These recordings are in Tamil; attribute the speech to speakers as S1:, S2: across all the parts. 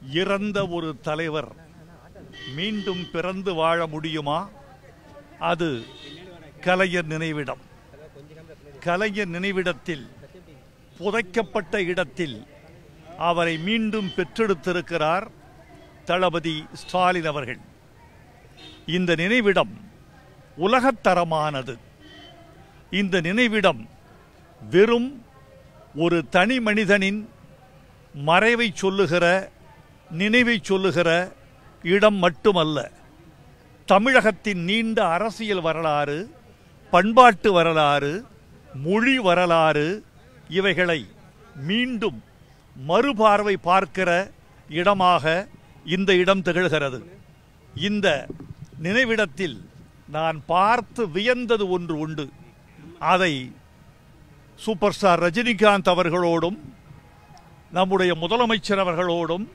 S1: இறந்த ஒரு தலைவர் மீண்டும் பிறந்து வாழ முடியுமா? அது கலைஞர் நினைவிடம். கலைஞர் நினைவிடத்தில் புதைக்கப்பட்ட இடத்தில் அவரை மீண்டும் பெற்றெடுத்திருக்கிறார் தளபதி ஸ்டாலின் அவர்கள். இந்த நினைவிடம் உலகத்தரமானது. இந்த நினைவிடம் வெறும் ஒரு தனி மனிதனின் மறைவை சொல்லுகிற, நினைவை சொல்லுகிற இடம் மட்டுமல்ல. தமிழகத்தின் நீண்ட அரசியல் வரலாறு, பண்பாட்டு வரலாறு, மொழி வரலாறு இவைகளை மீண்டும் மறுபார்வை பார்க்கிற இடமாக இந்த இடம் திகழ்கிறது. இந்த நினைவிடத்தில் நான் பார்த்து வியந்தது ஒன்று உண்டு. அதை சூப்பர் ஸ்டார் ரஜினிகாந்த் அவர்களோடும் நம்முடைய முதலமைச்சர் அவர்களோடும்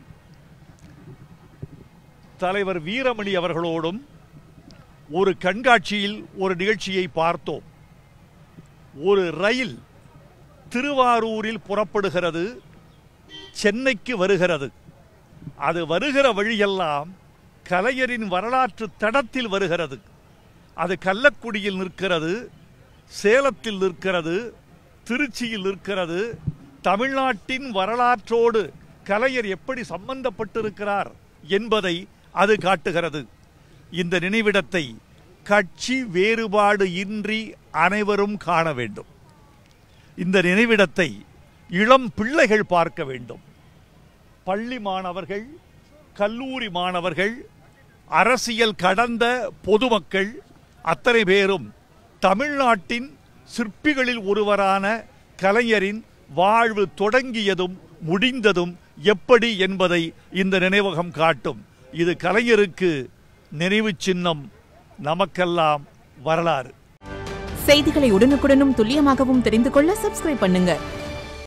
S1: தலைவர் வீரமணி அவர்களோடும் ஒரு கண்காட்சியில் ஒரு நிகழ்ச்சியை பார்த்தோம். ஒரு ரயில் திருவாரூரில் புறப்படுகிறது, சென்னைக்கு வருகிறது. அது வருகிற வழியெல்லாம் கலைஞரின் வரலாற்று தடத்தில் வருகிறது. அது கள்ளக்குடியில் நிற்கிறது, சேலத்தில் நிற்கிறது, திருச்சியில் நிற்கிறது. தமிழ்நாட்டின் வரலாற்றோடு கலைஞர் எப்படி சம்பந்தப்பட்டிருக்கிறார் என்பதை அது காட்டுகிறது. இந்த நினைவிடத்தை கட்சி வேறுபாடு இன்றி அனைவரும் காண வேண்டும். இந்த நினைவிடத்தை இளம் பிள்ளைகள் பார்க்க வேண்டும். பள்ளி மாணவர்கள், கல்லூரி மாணவர்கள், அரசியல் கடந்த பொதுமக்கள் அத்தனை பேரும் தமிழ்நாட்டின் சிற்பிகளில் ஒருவரான கலைஞரின் வாழ்வு தொடங்கியதும் முடிந்ததும் எப்படி என்பதை இந்த நினைவகம் காட்டும். இது கலைஞருக்கு நினைவு சின்னம், நமக்கெல்லாம் வரலாறு.
S2: செய்திகளை உடனுக்குடனும் துல்லியமாகவும் தெரிந்து கொள்ள சப்ஸ்கிரைப் பண்ணுங்க.